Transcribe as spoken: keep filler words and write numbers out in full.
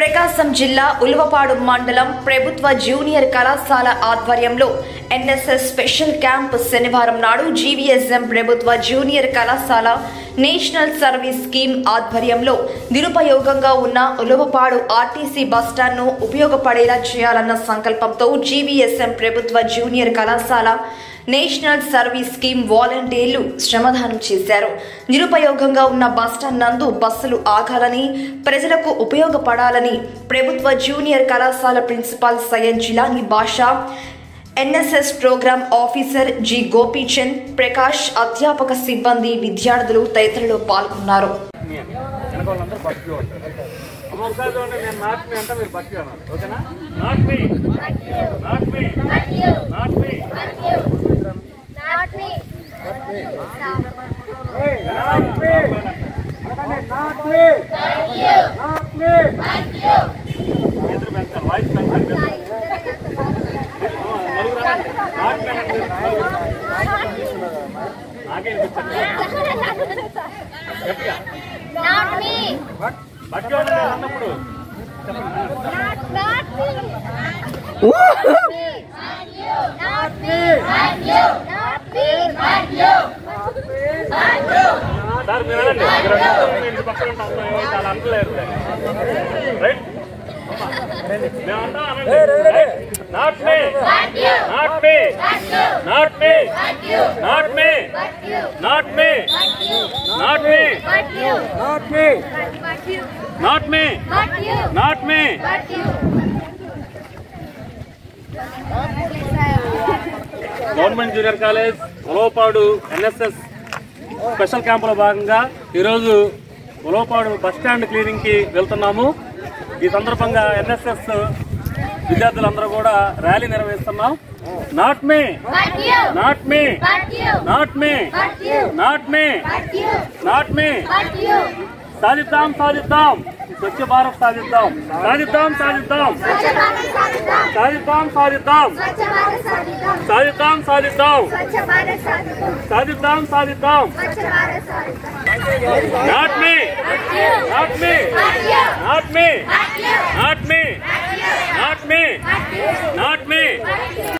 ప్రకాశం జిల్లా ఉలవప మండలం ప్రభుత్వ జూనియర్ కళాశాల ఆధ్వర్యంలో ఎన్ఎస్ఎస్ స్పెషల్ క్యాంప్ శనివారం నాడు జీవీఎస్ఎం ప్రభుత్వ జూనియర్ కళాశాల నేషనల్ సర్వీస్ స్కీమ్ ఆధ్వర్యంలో నిరుపయోగంగా ఉన్న ఉలవపాడు ఆర్టీసీ బస్టాండ్ను ఉపయోగపడేలా చేయాలన్న సంకల్పంతో జీవీఎస్ఎం ప్రభుత్వ జూనియర్ కళాశాల నేషనల్ సర్వీస్ స్కీమ్ వాలంటీర్లు శ్రమదానం చేశారు. నిరుపయోగంగా ఉన్న బస్టాండ్ నందు బస్సులు ఆగాలని, ప్రజలకు ఉపయోగపడాలని ప్రభుత్వ జూనియర్ కళాశాల principal Syed Jilani Basha, NSS programme officer G Gopichand, Prakash, అధ్యాపక సిబ్బంది, విద్యార్థులు తదితరులు పాల్గొన్నారు. Not me. Not me. Not me. Not me. Not me. Not me. Not me. Not me. Not me. Government junior college Ulavapadu NSS special క్యాంపులో భాగంగా ఈరోజు ఉలవపాడు బస్ స్టాండ్ క్లీనింగ్ కి వెళ్తున్నాము. ఈ సందర్భంగా ఎన్ఎస్ఎస్ విద్యార్థులందరూ కూడా ర్యాలీ నిర్వహిస్తున్నాం. Not me, not me, not me, not me, not me. సాధిద్దాం, సాధిద్దాం, స్వచ్ఛ భారత్ సాధిద్దాం, సాధిద్దాం, సాధిద్దాం, సాధిద్దాం, సాధిద్దాం, సాధిద్దాం, సాధిద్దాం, సాధిద్దాం, సాధిద్దాం. Not me, not me, not me, not me, not me, not me.